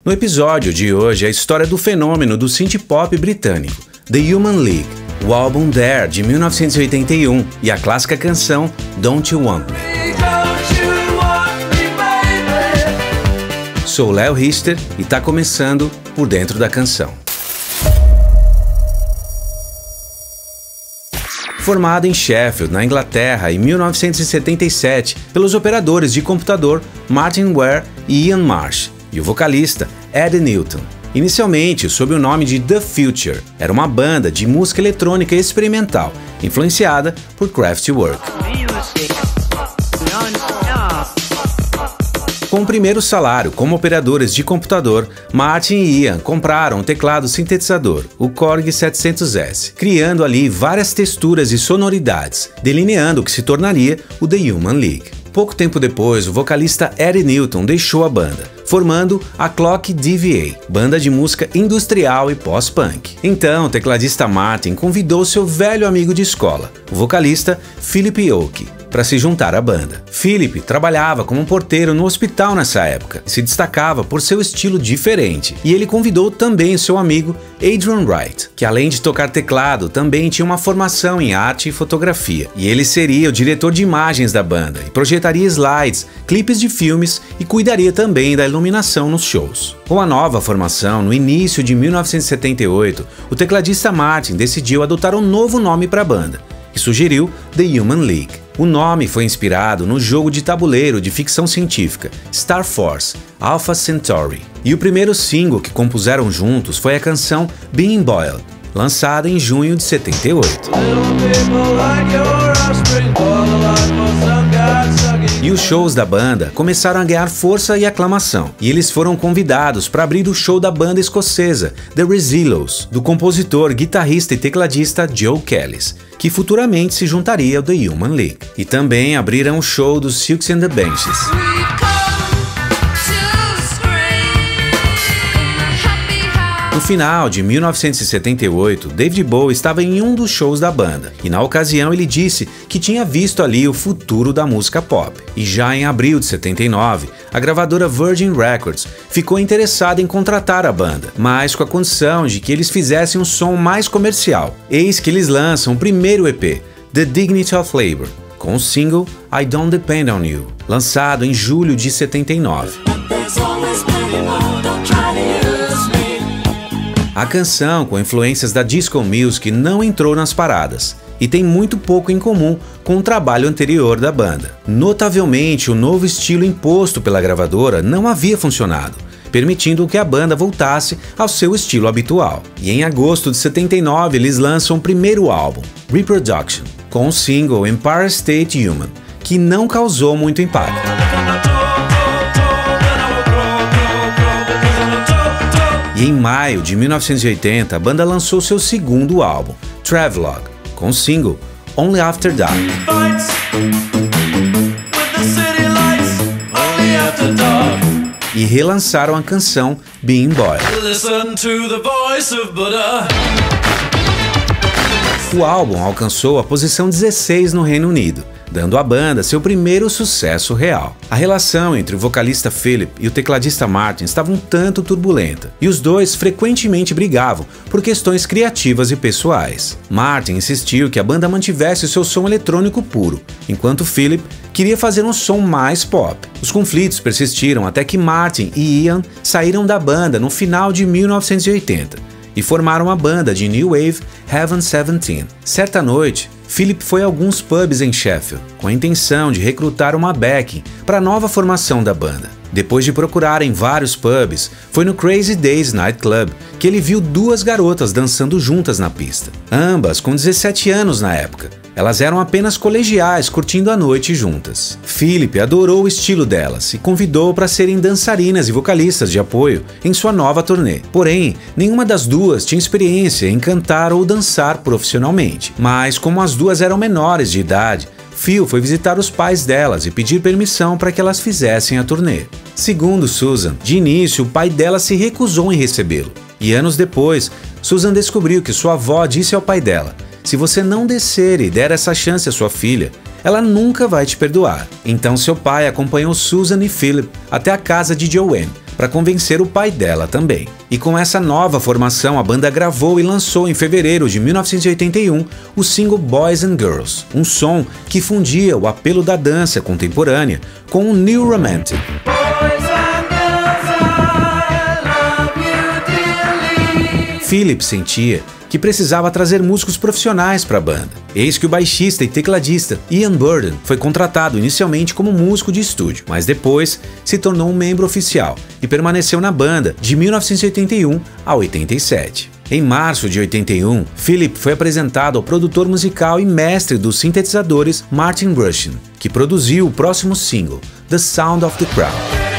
No episódio de hoje, a história do fenômeno do synth-pop britânico, The Human League, o álbum Dare, de 1981, e a clássica canção Don't You Want Me. Sou Léo Richter e tá começando Por Dentro da Canção. Formado em Sheffield, na Inglaterra, em 1977, pelos operadores de computador Martin Ware e Ian Marsh, e o vocalista Eddie Newton. Inicialmente sob o nome de The Future, era uma banda de música eletrônica experimental, influenciada por Kraftwerk. Com o primeiro salário como operadores de computador, Martin e Ian compraram um teclado sintetizador, o Korg 700S, criando ali várias texturas e sonoridades, delineando o que se tornaria o The Human League. Pouco tempo depois, o vocalista Eddie Newton deixou a banda, formando a Clock DVA, banda de música industrial e pós-punk. Então, o tecladista Martin convidou seu velho amigo de escola, o vocalista Philip Oakey, para se juntar à banda. Philip trabalhava como um porteiro no hospital nessa época e se destacava por seu estilo diferente, e ele convidou também seu amigo Adrian Wright, que além de tocar teclado, também tinha uma formação em arte e fotografia, e ele seria o diretor de imagens da banda e projetaria slides, clipes de filmes e cuidaria também da iluminação nos shows. Com a nova formação, no início de 1978, o tecladista Martin decidiu adotar um novo nome para a banda e sugeriu The Human League. O nome foi inspirado no jogo de tabuleiro de ficção científica Star Force, Alpha Centauri. E o primeiro single que compuseram juntos foi a canção Being Boiled, lançada em junho de 78. E os shows da banda começaram a ganhar força e aclamação, e eles foram convidados para abrir o show da banda escocesa The Rezillos, do compositor, guitarrista e tecladista Joe Kellis, que futuramente se juntaria ao The Human League. E também abriram o show dos Silks and the Benchies. No final de 1978, David Bowie estava em um dos shows da banda, e na ocasião ele disse que tinha visto ali o futuro da música pop. E já em abril de 79, a gravadora Virgin Records ficou interessada em contratar a banda, mas com a condição de que eles fizessem um som mais comercial. Eis que eles lançam o primeiro EP, The Dignity of Labor, com o single I Don't Depend on You, lançado em julho de 79. A canção, com influências da disco music, não entrou nas paradas e tem muito pouco em comum com o trabalho anterior da banda. Notavelmente, o novo estilo imposto pela gravadora não havia funcionado, permitindo que a banda voltasse ao seu estilo habitual. E em agosto de 79 eles lançam o primeiro álbum, Reproduction, com o single Empire State Human, que não causou muito impacto. E em maio de 1980, a banda lançou seu segundo álbum, Travelogue, com o single Only After Dark. E relançaram a canção Being Boiled. O álbum alcançou a posição 16 no Reino Unido, dando à banda seu primeiro sucesso real. A relação entre o vocalista Philip e o tecladista Martin estava um tanto turbulenta, e os dois frequentemente brigavam por questões criativas e pessoais. Martin insistiu que a banda mantivesse o seu som eletrônico puro, enquanto Philip queria fazer um som mais pop. Os conflitos persistiram até que Martin e Ian saíram da banda no final de 1980 e formaram a banda de New Wave Heaven 17. Certa noite, Philip foi a alguns pubs em Sheffield, com a intenção de recrutar uma backing para a nova formação da banda. Depois de procurar em vários pubs, foi no Crazy Days Night Club que ele viu duas garotas dançando juntas na pista, ambas com 17 anos na época. Elas eram apenas colegiais curtindo a noite juntas. Philip adorou o estilo delas e convidou para serem dançarinas e vocalistas de apoio em sua nova turnê. Porém, nenhuma das duas tinha experiência em cantar ou dançar profissionalmente. Mas como as duas eram menores de idade, Phil foi visitar os pais delas e pedir permissão para que elas fizessem a turnê. Segundo Susan, de início o pai dela se recusou em recebê-lo. E anos depois, Susan descobriu que sua avó disse ao pai dela: "Se você não descer e der essa chance à sua filha, ela nunca vai te perdoar." Então seu pai acompanhou Susan e Philip até a casa de Joanne para convencer o pai dela também. E com essa nova formação, a banda gravou e lançou em fevereiro de 1981 o single Boys and Girls, um som que fundia o apelo da dança contemporânea com o New Romantic. Philip sentia que precisava trazer músicos profissionais para a banda. Eis que o baixista e tecladista Ian Burden foi contratado inicialmente como músico de estúdio, mas depois se tornou um membro oficial e permaneceu na banda de 1981 a 87. Em março de 81, Philip foi apresentado ao produtor musical e mestre dos sintetizadores Martin Rushing, que produziu o próximo single, The Sound of the Crowd.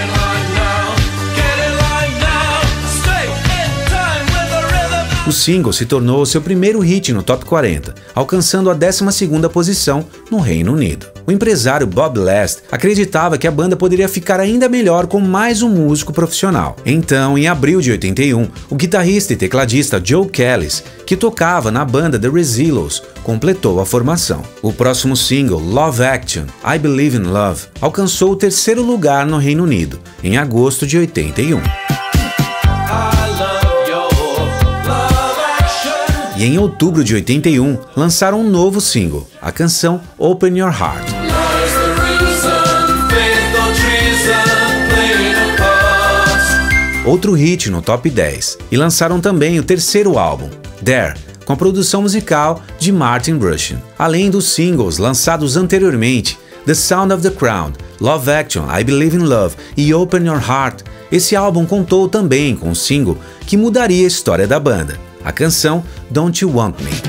O single se tornou seu primeiro hit no Top 40, alcançando a 12ª posição no Reino Unido. O empresário Bob Last acreditava que a banda poderia ficar ainda melhor com mais um músico profissional. Então, em abril de 81, o guitarrista e tecladista Joe Kellis, que tocava na banda The Rezillos, completou a formação. O próximo single, Love Action, I Believe in Love, alcançou o 3º lugar no Reino Unido, em agosto de 81. E em outubro de 81, lançaram um novo single, a canção Open Your Heart. Outro hit no Top 10. E lançaram também o 3º álbum, Dare, com a produção musical de Martin Rushing. Além dos singles lançados anteriormente, The Sound of the Crowd, Love Action, I Believe in Love e Open Your Heart, esse álbum contou também com um single que mudaria a história da banda, a canção Don't You Want Me.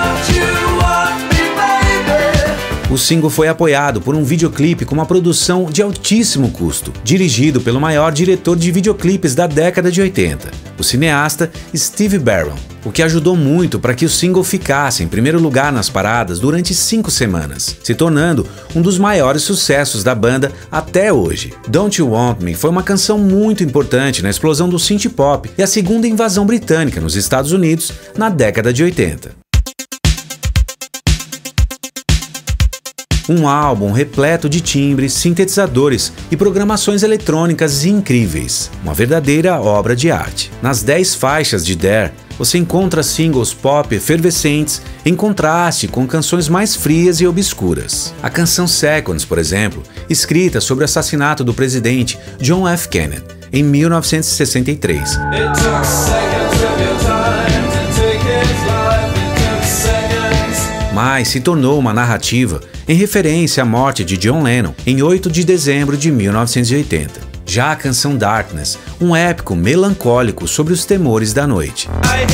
O single foi apoiado por um videoclipe com uma produção de altíssimo custo, dirigido pelo maior diretor de videoclipes da década de 80, o cineasta Steve Barron, o que ajudou muito para que o single ficasse em primeiro lugar nas paradas durante 5 semanas, se tornando um dos maiores sucessos da banda até hoje. Don't You Want Me foi uma canção muito importante na explosão do synth pop e a segunda invasão britânica nos Estados Unidos na década de 80. Um álbum repleto de timbres, sintetizadores e programações eletrônicas incríveis. Uma verdadeira obra de arte. Nas 10 faixas de Dare, você encontra singles pop efervescentes em contraste com canções mais frias e obscuras. A canção Seconds, por exemplo, escrita sobre o assassinato do presidente John F. Kennedy em 1963. Mas se tornou uma narrativa em referência à morte de John Lennon em 8 de dezembro de 1980. Já a canção Darkness, um épico melancólico sobre os temores da noite.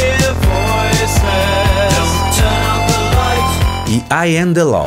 E I Am The Law,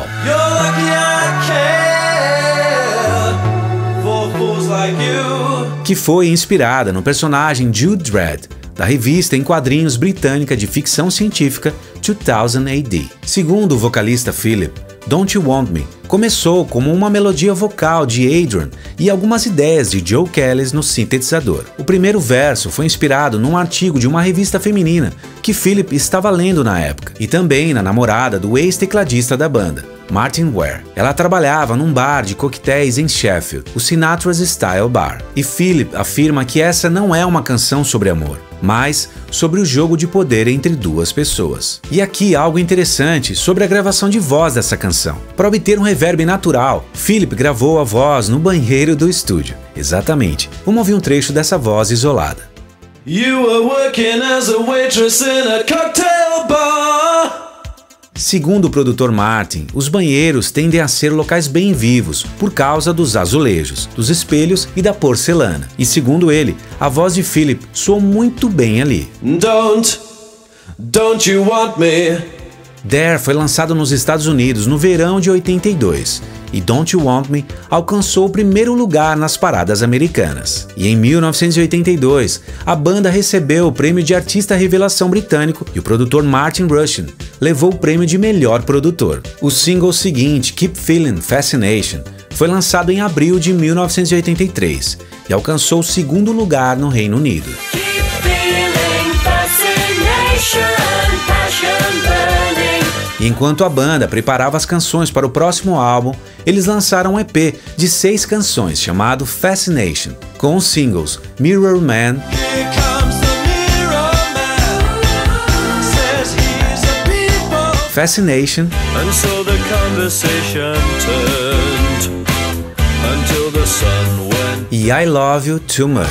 que foi inspirada no personagem Jude Dredd, da revista em quadrinhos britânica de ficção científica 2000 AD. Segundo o vocalista Philip, Don't You Want Me começou como uma melodia vocal de Adrian e algumas ideias de Joe Kellis no sintetizador. O primeiro verso foi inspirado num artigo de uma revista feminina que Philip estava lendo na época, e também na namorada do ex-tecladista da banda, Martin Ware. Ela trabalhava num bar de coquetéis em Sheffield, o Sinatra's Style Bar, e Philip afirma que essa não é uma canção sobre amor, mas sobre o jogo de poder entre duas pessoas. E aqui algo interessante sobre a gravação de voz dessa canção. Para obter um reverb natural, Philip gravou a voz no banheiro do estúdio. Exatamente. Vamos ouvir um trecho dessa voz isolada. You were working as a waitress in a cocktail bar. Segundo o produtor Martin, os banheiros tendem a ser locais bem vivos por causa dos azulejos, dos espelhos e da porcelana. E segundo ele, a voz de Philip soou muito bem ali. Don't you want me? Dare foi lançado nos Estados Unidos no verão de 82 e Don't You Want Me alcançou o primeiro lugar nas paradas americanas. E em 1982, a banda recebeu o prêmio de Artista Revelação britânico e o produtor Martin Rushing levou o prêmio de melhor produtor. O single seguinte, Keep Feeling Fascination, foi lançado em abril de 1983 e alcançou o segundo lugar no Reino Unido. E enquanto a banda preparava as canções para o próximo álbum, eles lançaram um EP de 6 canções chamado Fascination, com os singles Mirror Man, Fascination e I Love You Too Much.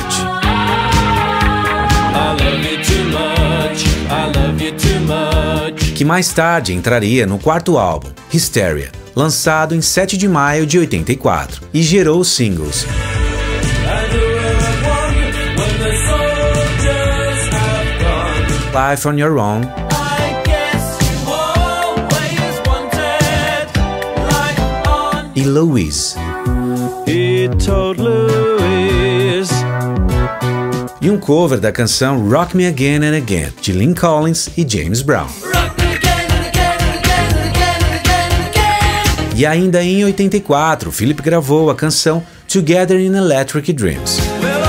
Que mais tarde entraria no quarto álbum, Hysteria, lançado em 7 de maio de 84, e gerou os singles Life on Your Own e Louise. E um cover da canção Rock Me Again and Again, de Lynn Collins e James Brown. E ainda em 84, Philip gravou a canção Together in Electric Dreams,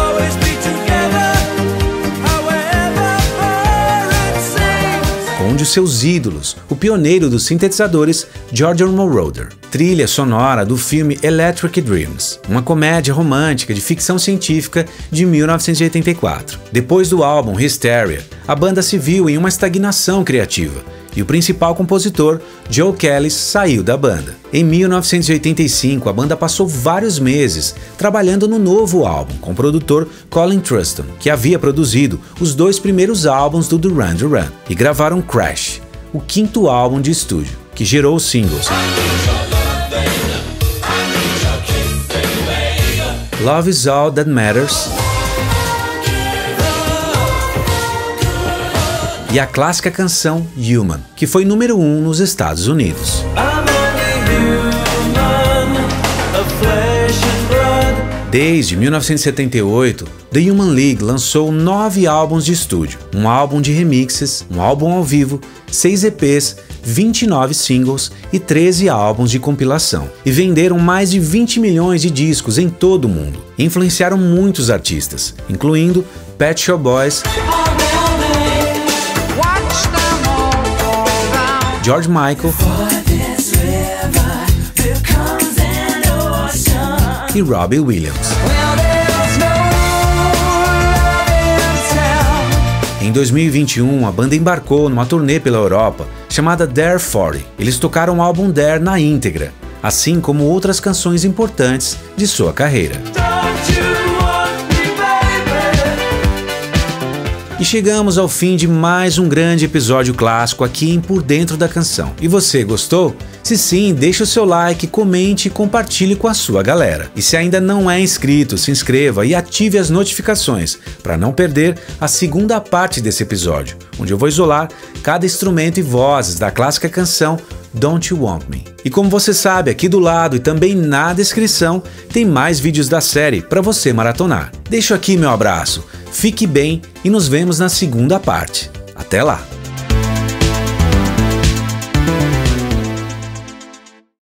onde os seus ídolos, o pioneiro dos sintetizadores Giorgio Moroder, trilha sonora do filme Electric Dreams, uma comédia romântica de ficção científica de 1984. Depois do álbum Hysteria, a banda se viu em uma estagnação criativa e o principal compositor, Joe Kelly, saiu da banda. Em 1985, a banda passou vários meses trabalhando no novo álbum com o produtor Colin Truston, que havia produzido os 2 primeiros álbuns do Duran Duran, e gravaram Crash, o 5º álbum de estúdio, que gerou os singles Love Is All That Matters e a clássica canção Human, que foi número 1 nos Estados Unidos. Desde 1978, The Human League lançou 9 álbuns de estúdio, um álbum de remixes, um álbum ao vivo, 6 EPs, 29 singles e 13 álbuns de compilação, e venderam mais de 20 milhões de discos em todo o mundo. Influenciaram muitos artistas, incluindo Pet Shop Boys, George Michael e Robbie Williams. Em 2021, a banda embarcou numa turnê pela Europa chamada Dare 40. Eles tocaram o álbum Dare na íntegra, assim como outras canções importantes de sua carreira. E chegamos ao fim de mais um grande episódio clássico aqui em Por Dentro da Canção. E você gostou? Se sim, deixe o seu like, comente e compartilhe com a sua galera. E se ainda não é inscrito, se inscreva e ative as notificações para não perder a segunda parte desse episódio, onde eu vou isolar cada instrumento e vozes da clássica canção Don't You Want Me. E como você sabe, aqui do lado e também na descrição tem mais vídeos da série para você maratonar. Deixo aqui meu abraço, fique bem e nos vemos na segunda parte. Até lá!